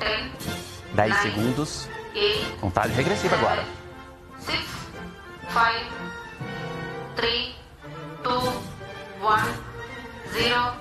10 segundos. Contagem regressiva agora. 6, 5, 3, 2, 1, 0.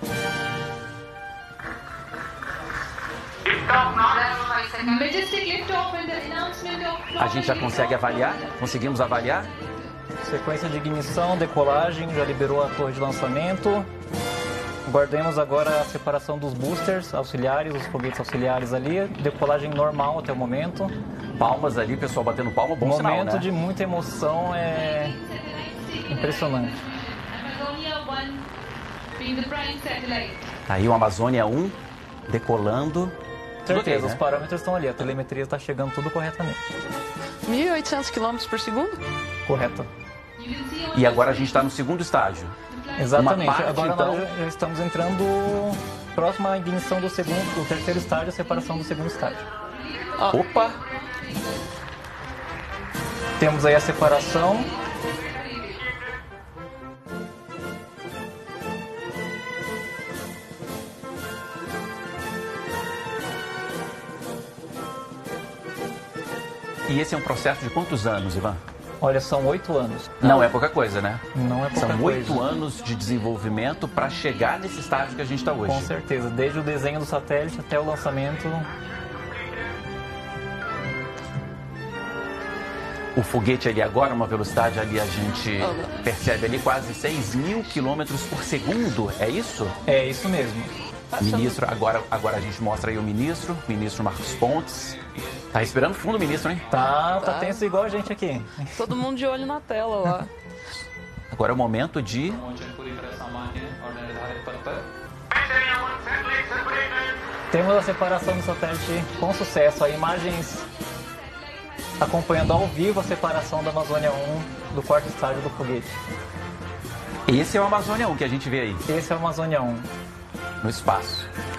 A gente já consegue avaliar? Conseguimos avaliar? Sequência de ignição, decolagem, já liberou a torre de lançamento. Guardemos agora a separação dos boosters auxiliares, os foguetes auxiliares ali. Decolagem normal até o momento. Palmas ali, pessoal batendo palma, bom Momento sinal, né? de muita emoção, é impressionante. Tá aí o Amazônia 1 decolando. Tudo Certeza, ok, os né? parâmetros estão ali, a telemetria está chegando tudo corretamente. 1.800 km por segundo? Correto. E agora a gente está no segundo estágio. Exatamente. Uma parte, Agora então- nós já estamos entrando próximo à ignição do terceiro estágio, a separação do segundo estágio. Opa! Temos aí a separação. E esse é um processo de quantos anos, Ivan? Olha, são 8 anos. Não é pouca coisa, né? Não é pouca São coisa. 8 anos de desenvolvimento para chegar nesse estágio que a gente está hoje. Com certeza, desde o desenho do satélite até o lançamento. O foguete ali agora, uma velocidade ali, a gente percebe ali quase 6.000 quilômetros por segundo, é isso? É isso mesmo. Ministro, agora a gente mostra aí o ministro Marcos Pontes. Tá respirando fundo o ministro, hein? Tá tenso igual a gente aqui. Todo mundo de olho na tela lá. Agora é o momento de... Temos a separação do satélite com sucesso. Aí, imagens acompanhando ao vivo a separação da Amazônia 1 do quarto estágio do foguete. Esse é o Amazônia 1 que a gente vê aí, Esse é o Amazônia 1. no espaço.